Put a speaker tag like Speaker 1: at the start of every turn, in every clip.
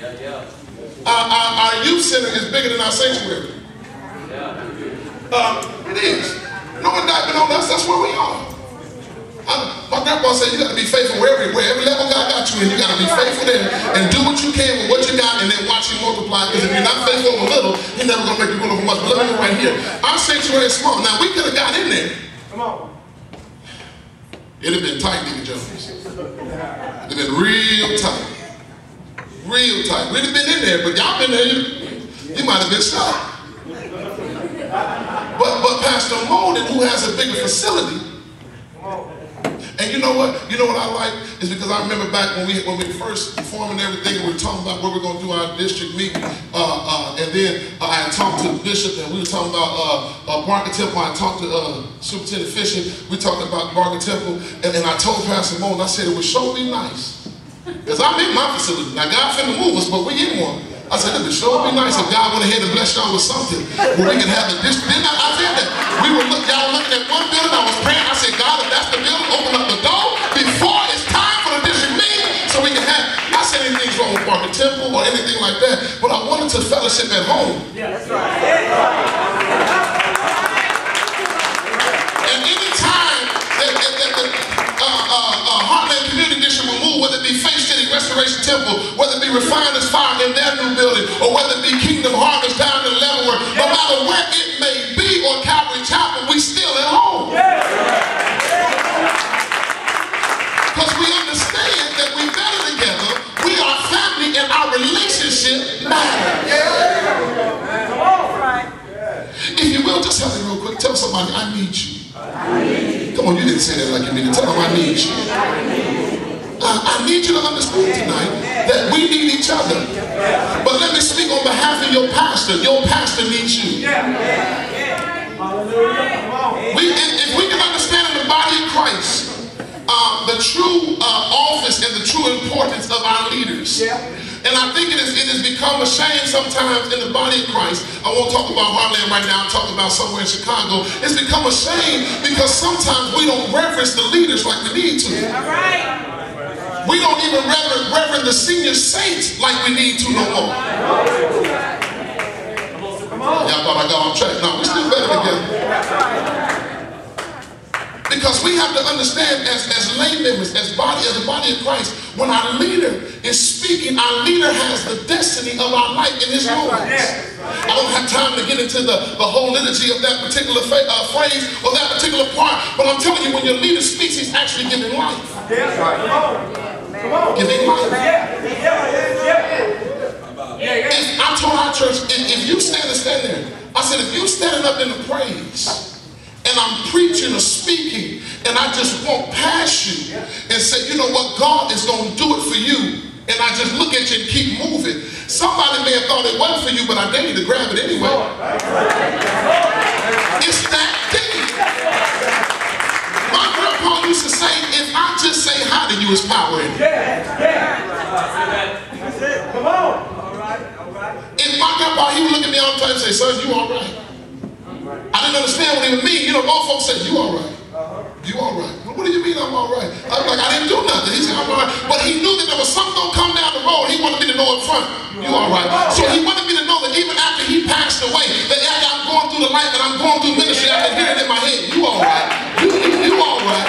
Speaker 1: Our youth center is bigger than our sanctuary. It is. No indictment on us, that's where we are. My grandpa said you got to be faithful everywhere. Every level God got you in, you got to be faithful there and do what you can with what you got and then watch him multiply. Because if you're not faithful over little, he's never going to make you rule over much. But let me look right here. Our sanctuary is small. Now, we could have got in there. Come on. It'd have been tight, Deacon Jones. It'd have been real tight. Real tight. We'd have been in there, but y'all been there, you might have been stuck. But Pastor Moden, who has a bigger facility, and you know what? You know what I like is because I remember back when we first performed and everything, and we were talking about where we're going to do our district meeting, and then I had talked to the bishop, and we were talking about Barker Temple. I talked to Superintendent Fisher. We talked about Barker Temple, and I told Pastor Moden, I said it would sure be nice, because I'm in my facility. Now God finna move us, but we in one. I said, it would sure be nice if God went ahead and blessed y'all with something where we can have the district. Then I said that. Y'all looking at one building, I was praying, I said, God, if that's the building, open up the door before it's time for the district meeting so we can have, not saying anything's wrong with Barker Temple or anything like that, but I wanted to fellowship at home. Yeah, that's right. And any time that Heartland Community District will move, whether it be Faith City Restoration Temple, whether it be Refiner's Fire in their new building, or whether it be Kingdom Harvest down in Leavenworth, no matter where it may be, or Calvary Chapel, we still at home. Because we understand that we better together, we are family, and our relationship matters. If you will, just help me real quick. Tell somebody, I need you. Come on, you didn't say that like you mean it. Tell them I need you. I need you to understand tonight that we need each other. But let me speak on behalf of your pastor. Your pastor needs you. If we can understand in the body of Christ the true office and the true importance of our leaders. And I think it has become a shame sometimes in the body of Christ. I won't talk about Heartland right now. I'm talking about somewhere in Chicago. It's become a shame because sometimes we don't reverence the leaders like we need to. We don't even reverence the senior saints like we need to no more. Y'all thought I got on track. No, we still better together. Because we have to understand as lay members, as the body of Christ, when our leader is speaking, our leader has the destiny of our life in his moments. I don't have time to get into the whole liturgy of that particular phrase or that particular part, but I'm telling you, when your leader speaks, he's actually giving life. Giving life. I told our church, if you stand there, I said, if you standing up in the praise, and I'm preaching or speaking, and I just walk past you and say, you know what, God is going to do it for you, and I just look at you and keep moving. Somebody may have thought it wasn't for you, but I dare you to grab it anyway. It's that deep. My grandpa used to say, if I just say hi to you, it's power in it. That's it. Come on. All right. If my grandpa, he would look at me all the time and say, son, you all right? I didn't understand what he would mean. You know, old folks say, you all right. You all right. Well, what do you mean I'm all right? I was like, I didn't do nothing. He said, I'm all right. But he knew that there was something going to come down the road. He wanted me to know up front, you all right. So he wanted me to know that even after he passed away, that as I'm going through the life and I'm going through ministry, I can hear it in my head. You all right. You all right.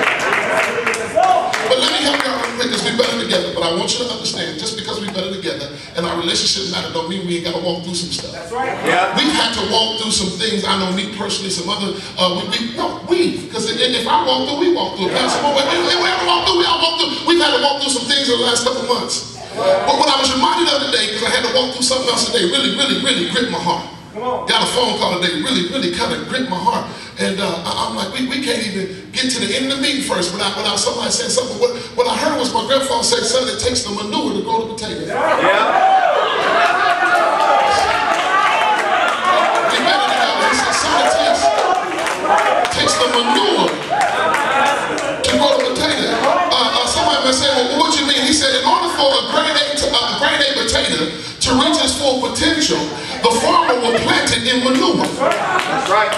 Speaker 1: But let me help you out real quick because we're better together. But I want you to understand, just because we're better together and our relationships matter don't mean we ain't got to walk through some stuff. That's right. Yeah. We've had to walk through some things. I know me personally, some other, because if I walk through, we walk through. Pastor, we have to walk through, we all walk through. We've had to walk through some things in the last couple months. But what I was reminded of today, because I had to walk through something else today, really gripped my heart. Got a phone call today, really kind of gripped my heart. And I'm like, we can't even get to the end of the meeting first without somebody saying something. What I heard was my grandfather say, son, it takes the manure to grow the potatoes. It takes the manure to grow the potato. Somebody might say, well, what you mean? He said, in order for a grade A potato to reach its full potential, the farmer will plant it in manure. That's right.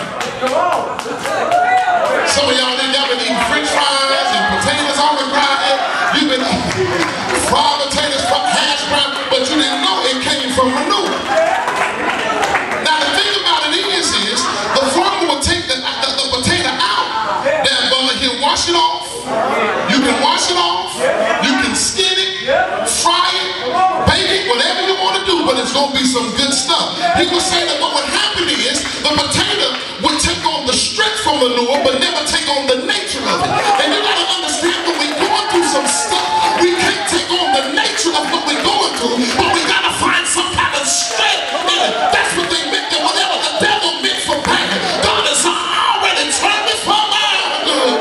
Speaker 1: Some of y'all been eating french fries and potatoes on the grind. You've been eating fried potatoes, hash brown, but you didn't new, but it's going to be some good stuff. He was saying that what would happen is the potato would take on the strength from manure, but never take on the nature of it. And you got to understand, when we're going through some stuff, we can't take on the nature of what we're going through, but we got to find some kind of strength in it. That's what they meant, that whatever the devil meant for bad, God has already turned it for my good.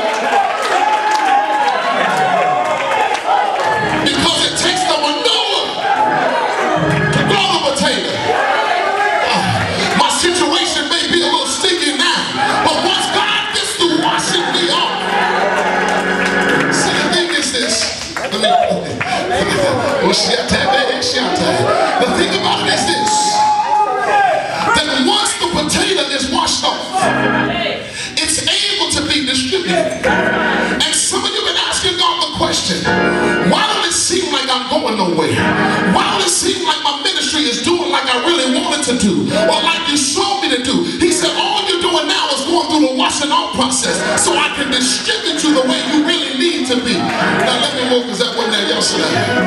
Speaker 1: Because it takes the manure to grow the potato. My situation may be a little sticky now, but once God gets to washing me off. See, the thing is this. The thing about it is this. That once the potato is washed off, it's able to be distributed. And some of you have been asking God the question, why don't it seem like I'm going nowhere? Why don't it seem like my ministry is doing like I really wanted to do, or like you showed me to do? He said, all you're doing now is going through the washing off process so I can distribute you the way you really need to be. Now let me move, because that wasn't there yesterday.